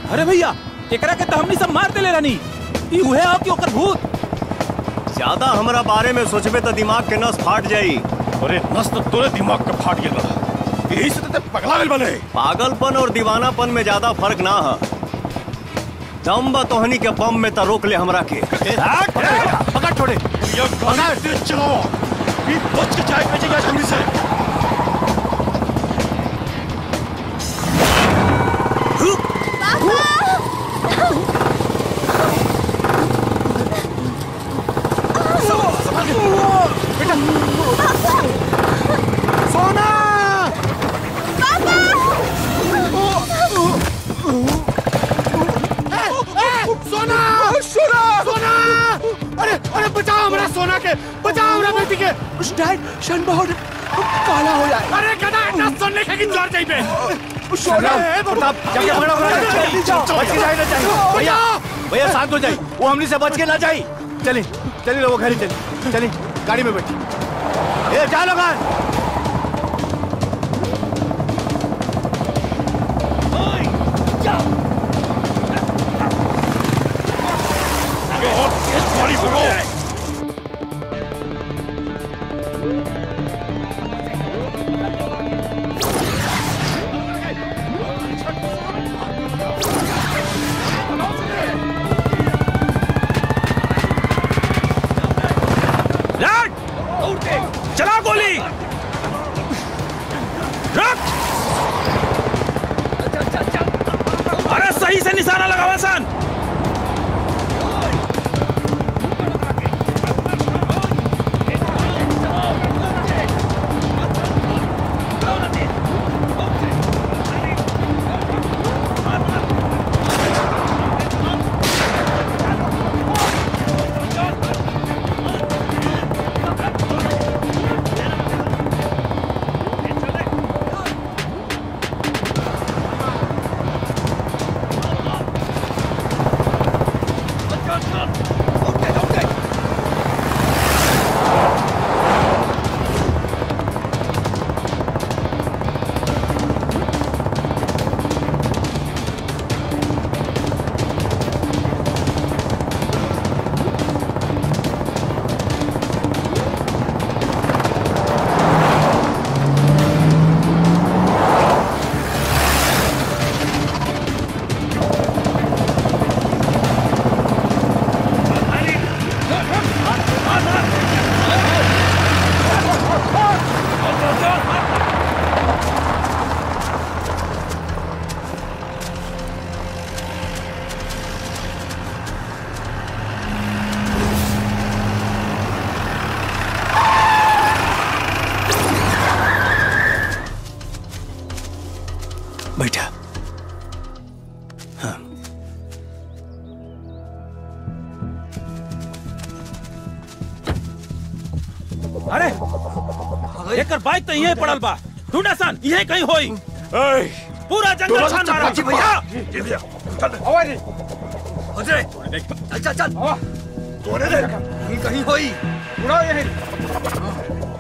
अरे भैया एकरा के तो हमनी सब मार देले रहनी। ई उहे हो कि ओकर भूत। ज्यादा हमरा बारे में सोचबे तो दिमाग के नस फाट जाई। अरे नस तो तोरे दिमाग का फाट गेल बा। यही से तो पगला गेल बने। पागलपन और दीवानापन में ज्यादा फर्क ना है। दम बा तोहनी के बम में तो रोक ले हमरा के। पकड़ छोड़े। ये गाड़ी तेज चलाओ। ये बच के जाए भेजेगा जल्दी से। बेटा सोना पापा सोना सोना सोना अरे अरे बचाओ हमारा सोना के बचाओ हमारा बेटी के शन बहुत काला हो जाए। अरे गधा इतना सोने के जोर चाहिए सोना प्रताप जाके पकड़ो बच के जाए ना चाहिए। भैया भैया शांत हो जाए। वो हमने से बच के ना जाए। चलिए चलिए लोग घर चलिए चलिए गाड़ी में बैठिए। ए जा लोग चला गोली रख। अरे सही से निशाना लगावा सन। बैठा। हाँ। अरे एकर बाइक तो यहीं पड़ल बा। ढूंढा सन यहीं कहीं होई। पूरा जंगल छान मारा। भैया चल आवाज अजय चल चल चल तोरे देख कहीं होई उड़ाओ यहीं।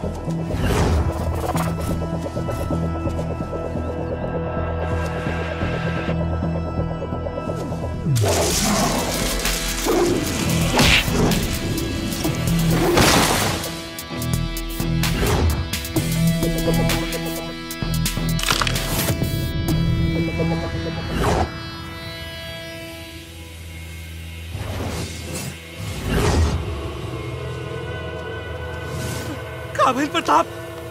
काबिल प्रताप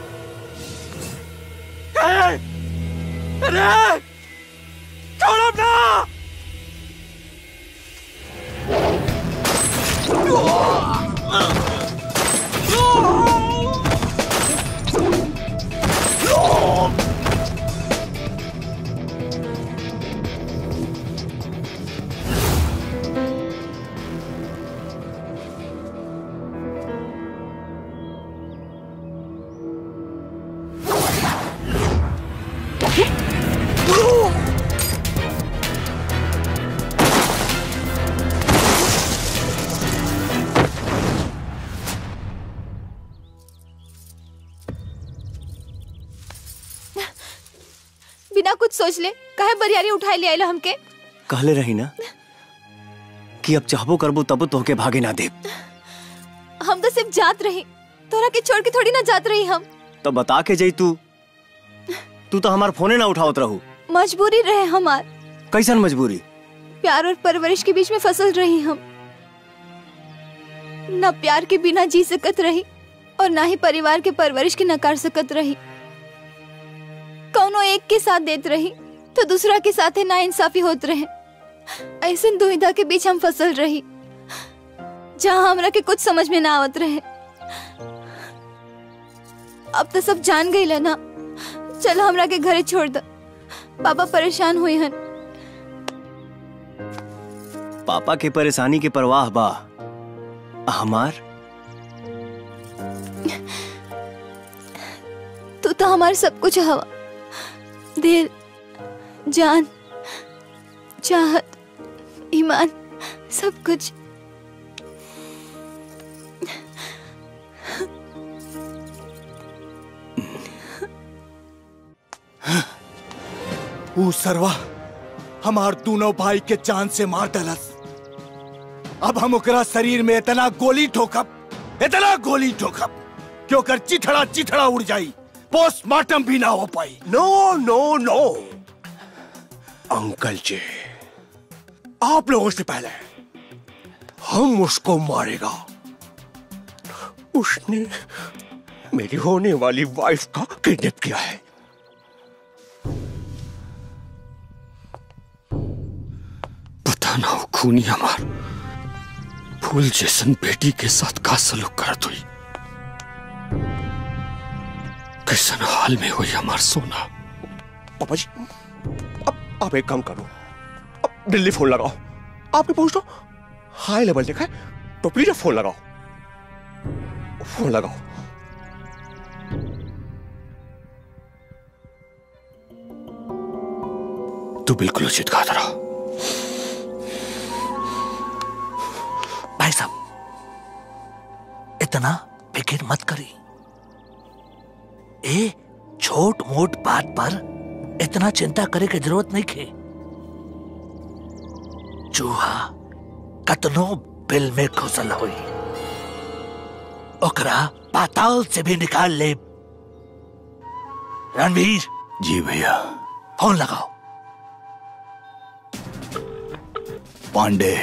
अरे छोड़ो ना। बिना कुछ सोच ले काहे बरियारी उठाई ले आइलो हमके। कहले रही ना कि अब चाहबो करबो तब तो के भागे ना दे। हम तो सिर्फ जात रही, तोरा के छोड़ के थोड़ी ना जात रही हम। तो बता के जाई तू तो हमार फोने ना उठावत रहू। मजबूरी रहे हमार। कैसन मजबूरी? प्यार और परवरिश के बीच में फसल रही हम। न प्यार के बिना जी सकत रही और ना ही परिवार के परवरिश के नकार सकत रही। कौनो एक के साथ देत रही तो दूसरा के साथ ना इंसाफी होत रहे। ऐसे दुविधा के बीच हम फसल रही जहाँ हमरा के कुछ समझ में ना आवत रहे। अब तो सब जान गई ले ना। चलो हमरा के घरे छोड़ दो, पापा परेशान हुई हन। पापा के परेशानी के परवाह बा हमार। तू तो हमारे सब कुछ हवा, दिल, जान, चाहत, ईमान, सब कुछ। वो सरवा हमार दोनों भाई के जान से मार डलस। अब हम ओकरा शरीर में इतना गोली ठोकब कि ओकर चिथड़ा चिथड़ा उड़ जाई, पोस्टमार्टम भी ना हो पाई। नो नो नो अंकल जी, आप लोगों से पहले हम उसको मारेगा। उसने मेरी होने वाली वाइफ का किडनैप किया है। पता ना वो खूनी हमार फूल जैसन बेटी के साथ का सलूक करत हुई। कैसन हाल में हुई हमार सोना। पापा जी, अब आप एक काम करो, अब दिल्ली फोन लगाओ। आपने पूछ लो हाई लेवल देखा है तो प्लीज फोन लगाओ, फोन लगाओ। तू बिल्कुल उचित कहा था। भाई साहब, इतना फिक्र मत करी। ए छोट मोट बात पर इतना चिंता करे की जरूरत नहीं खे। चूहा कतनो बिल में घुसल हुई, ओकरा पाताल से भी निकाल ले। रणवीर जी भैया। फोन लगाओ। पांडे,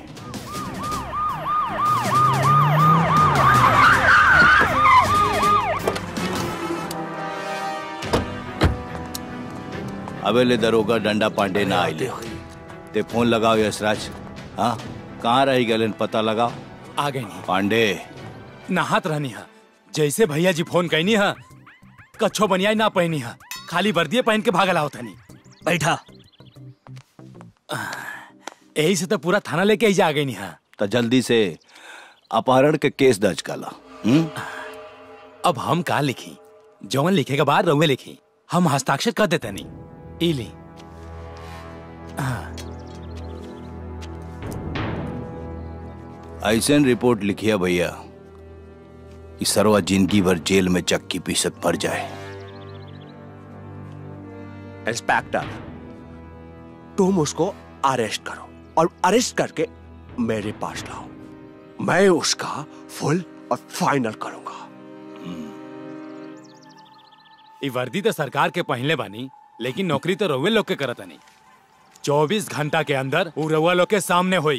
अबे ले दरोगा डंडा पांडे ना आइले ते फोन लगाओ यशराज। हाँ, कहाँ रही गलन पता लगाओ। आ गई नहीं पांडे। नहात रहनी है, जैसे भैया जी फोन कहनी है कच्छो बनियाई ना पहनी है, खाली वर्दिये पहन के भागल आओ थनी। बैठा। यही से तो पूरा थाना लेके ही जा गई नहीं है। तो जल्दी से अपहरण के केस दर्ज कला। अब हम का लिखी, जौन लिखेगा बाद रउए लिखी, हम हस्ताक्षर कर देते नहीं। इली ऐसे रिपोर्ट लिखिया भैया कि सरवा जिंदगी भर जेल में चक्की पीसत पड़ जाए। इंस्पेक्टर, तुम उसको अरेस्ट करो और अरेस्ट करके मेरे पास लाओ। मैं उसका फुल और फाइनल करूंगा। ये वर्दी तो सरकार के पहले बानी, लेकिन नौकरी तो रउए लोग के करत नहीं। 24 घंटा के अंदर वो रउआ लोग के सामने हुई।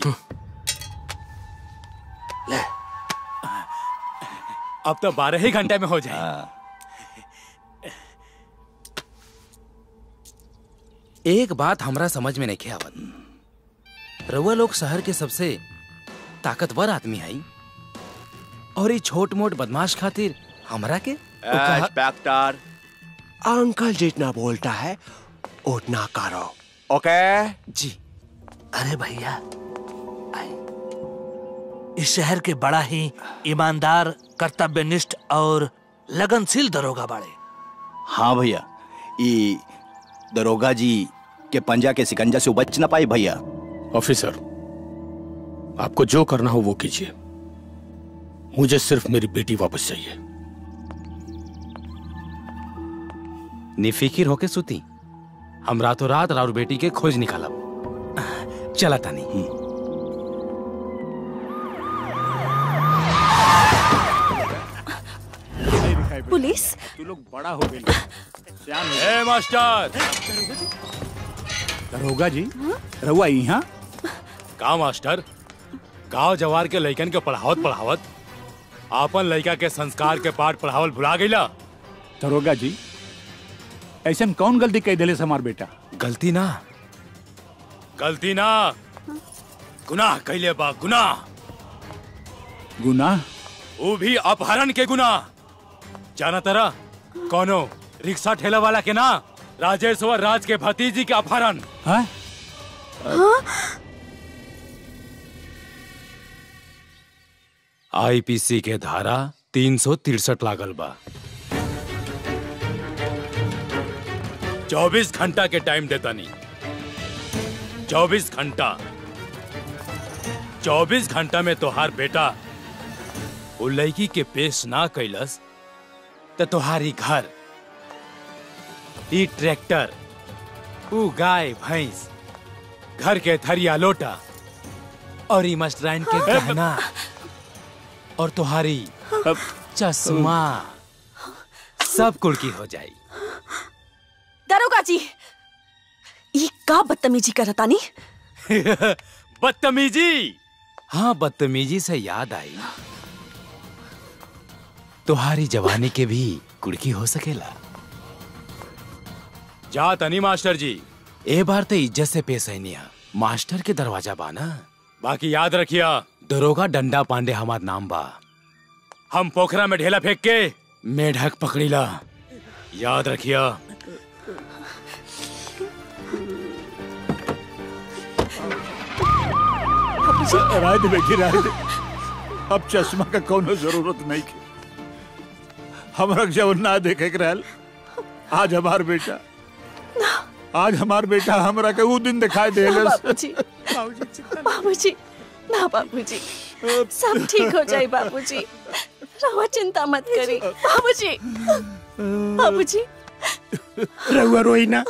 ले। अब तो 12 ही घंटे में हो जाए। एक बात हमरा समझ में नहीं आवत। रउआ लोग शहर के सबसे ताकतवर आदमी है और ये छोट मोट बदमाश खातिर हमरा के इंस्पेक्टर, अंकल जितना बोलता है उतना करो, ओके? जी। अरे भैया, इस शहर के बड़ा ही ईमानदार, कर्तव्यनिष्ठ और लगनशील दरोगा बाड़े। हाँ भैया, ये दरोगा जी के पंजा के सिकंजा से बच ना पाई भैया। ऑफिसर, आपको जो करना हो वो कीजिए, मुझे सिर्फ मेरी बेटी वापस चाहिए। निफिकिर होके सुती, हम रातों रात राउर बेटी के खोज निकालब। चला तानी। पुलिस तू लोग बड़ा हो गए। ए मास्टर, दरोगा जी रहुआ यहाँ का मास्टर गांव जवार के लइकन के पढ़ावत आपन लइका के संस्कार के पाठ पढ़ावल भुला गईला। दरोगा जी ऐसा कौन गलती कह दिले हमार बेटा? गलती ना गुनाह कैले बा, गुनाह। गुनाह? वो भी अपहरण के गुनाह। जाना तरा कौनो रिक्शा ठेला वाला के ना, राजेश्वर राज के भतीजी के अपहरण। हाँ? आईपीसी के धारा 363 लागल बा। 24 घंटा के टाइम देता नहीं। 24 घंटा में तोहार बेटा वो लड़की के पेश ना कैलस तो तोहारी घर, ई ट्रैक्टर, वो गाय भैंस, घर के थरिया लोटा और ई मस्टराइन के गहना और तुम्हारी चश्मा सब कुड़की हो जाई। दरोगा जी ये का बदतमीजी करतानी? बदतमीजी? हाँ, बदतमीजी से याद आई, तुम्हारी जवानी के भी कुड़की हो सकेला। जा तनी मास्टर जी, ए बार तो इज्जत से पेश है निया। मास्टर के दरवाजा बाना। बाकी याद रखिया, दरोगा डंडा पांडे हमार नाम बा। हम पोखरा में ढेला फेंक के मेढक पकड़ीला, याद रखिया। राय दे बेटी, राय दे। अब चश्मा का कोनो जरूरत नहीं की। हमरा जब ना देखे के रहल, आज हमार बेटा हमरा के वो दिन दिखाई दे। बाबूजी ना बाबूजी, सब ठीक हो जाए बाबूजी, रहुआ चिंता मत करी। बाबूजी रहुआ रोई ना।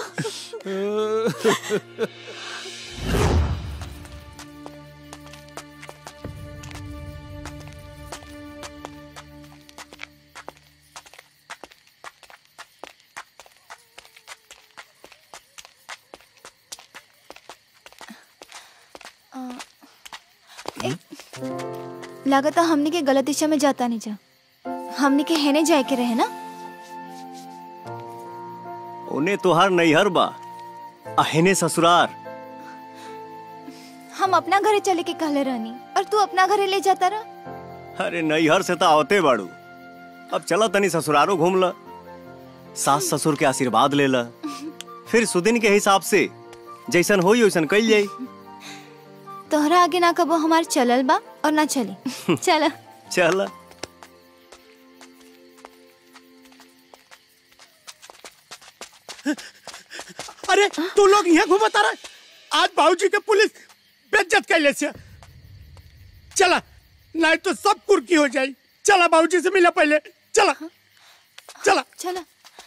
लागत हमने के गलत दिशा में जाता नहीं जा। हमने के हेने जाए के रहे ना। उन्हें तोहार नैहर बा, अहेने ससुरार। हम अपना घरे चले के कहले रहनी और तू अपना घरे ले जाता रहा। अरे नैहर से तो आवते बाड़ू, अब चला तनी ससुरारो घूम ला, सास ससुर के आशीर्वाद ले ला, फिर सुदिन के हिसाब से जैसन होई वैसन कइल जाई। तोहरा आगे ना कबो हमार चलल बा और ना चली। चला चला। अरे तू लोग यहाँ घूमता रहे, आज बाबूजी के पुलिस बेइज्जत कैले से। चला, नहीं तो सब कुर्की हो जाए। चला बाबूजी से मिला पहले। चला चला चला।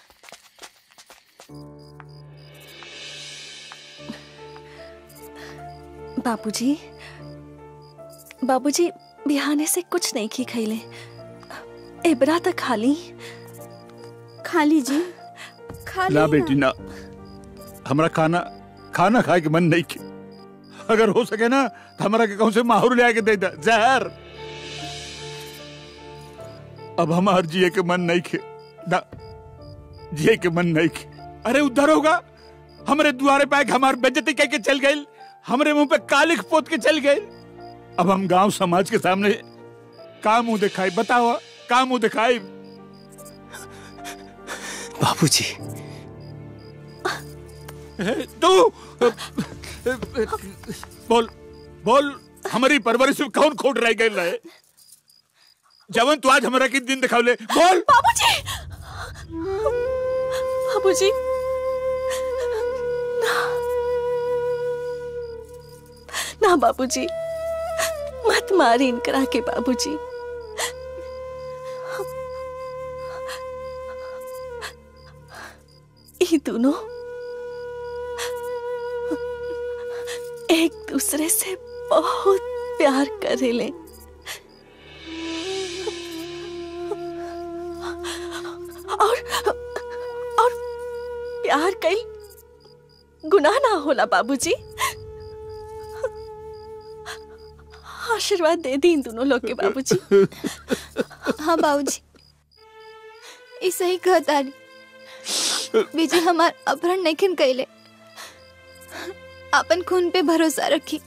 बाबूजी बिहाने से कुछ नहीं की खैले। एबरा तक खाली जी खाली ना बेटी ना, हमरा खाना खाए के मन नहीं की। अगर हो सके ना तो हमरा के कहूं से माहौर ले आके दे दे जहर। अब हमार जिए के मन नहीं खे ना, जिए के मन नहीं खे। अरे उधर होगा हमरे दुआरे पे हमार बेइज्जती कह के चल गई, हमरे मुंह पे कालिख पोत के चल गई। अब हम गांव समाज के सामने का मुंह दिखाई? बताओ का मुंह दिखाई? बाबूजी तू बोल हमारी परवरिश में कौन खोट रह गई है? जवन तू आज हमारा किस दिन दिखावले? बोल बाबूजी ना बाबूजी, मत मारी इनकरा के बाबूजी। ये दोनों एक दूसरे से बहुत प्यार करेले। और प्यार कई गुनाह ना होला बाबूजी। आशीर्वाद दे दी इन दोनों लोग के बाबूजी। हाँ बाबूजी, ई सही कहतारी। विजय हमार अपहरण नहीं कैले, अपन खून पे भरोसा रखी।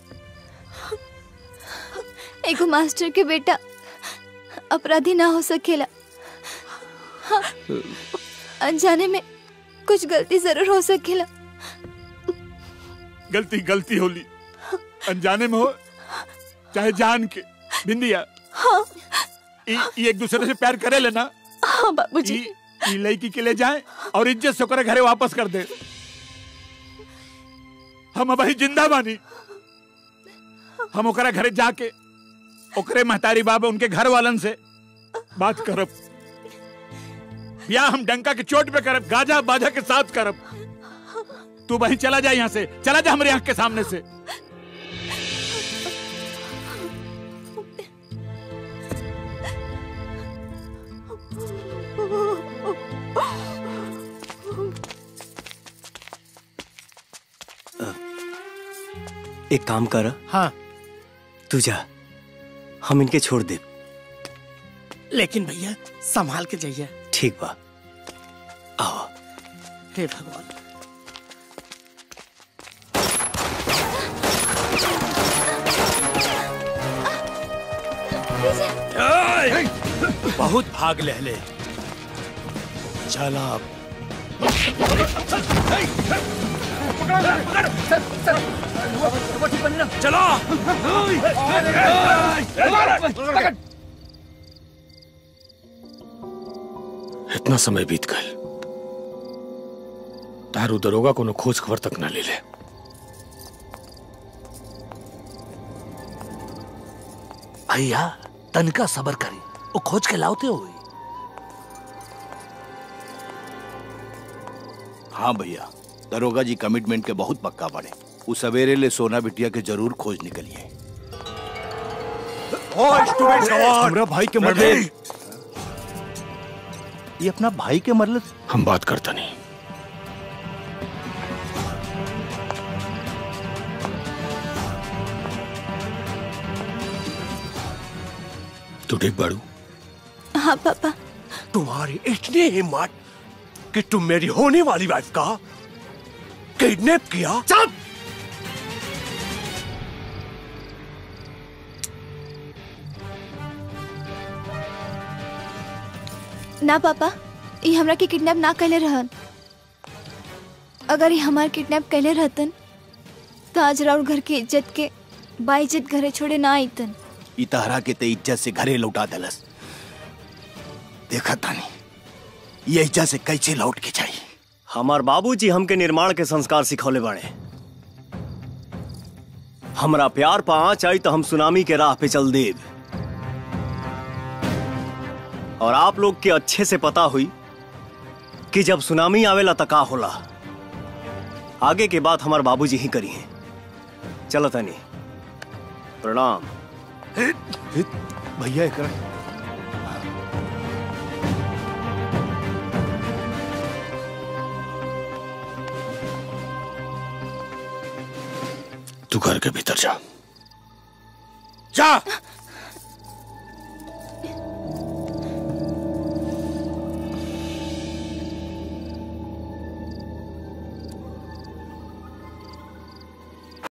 एगो मास्टर के बेटा अपराधी ना हो सकेला। हाँ, अनजाने में कुछ गलती जरूर हो सकेला। गलती होली, अनजाने में हो चाहे जान के। बिंदिया, हाँ, एक दूसरे से प्यार करे लेना। हाँ बाबूजी। ई लड़की के ले जाए और इज्जत से ओकरे घरे वापस कर दे। हम अभी जिंदा बानी। हम ओकरा घरे जाके ओकरे महतारी बाबा उनके घर वालन से बात करब। या हम डंका के चोट पे करब, गाजा बाजा के साथ करब। तू वहीं चला जा, यहाँ से चला जा हमारी आंख के सामने से। एक काम कर। हाँ, तू जा, हम इनके छोड़ दे। लेकिन भैया संभाल के जाइए। ठीक बा, आओ। हे भगवान। बहुत भाग ले। चला अब। चलो। इतना समय बीत गए, तारू दरोगा कोनो खोज खबर तक न ले ले। भैया तनिका सबर करी, वो खोज के लाते हुए। हाँ भैया, दरोगा जी कमिटमेंट के बहुत पक्का पड़े। उस सवेरे ले सोना बिटिया के जरूर खोज निकलिए। हमरा भाई के मरले। ये अपना भाई के मरले। हम बात करता नहीं। तू ठीक बाड़ू? हाँ पापा। तुम्हारी इतनी हिम्मत कि तुम मेरी होने वाली वाइफ का किडनैप किया? चुप! ना पापा, ये हमरा के किडनैप ना कैले रहन। अगर ये हमार किडनैप कैले रहतन तो आज राउर घर की इज्जत के बाइज्जत घरे छोड़े ना आईतन। ई तहरा के ते इज्जत से घरे लौटा दलस। देखा तानी ये इज्जत से कैसे लौट के जाई। हमार बाबूजी हमके निर्माण के संस्कार सिखौले बाड़े। हमरा प्यार पा आँच आई तो हम सुनामी के राह पे चल देव। और आप लोग के अच्छे से पता हुई कि जब सुनामी आवेला त का होला। आगे के बात हमार बाबूजी ही करी हैं। चलो तनी, प्रणाम। भैया एकरा तू घर के भीतर जा। जा।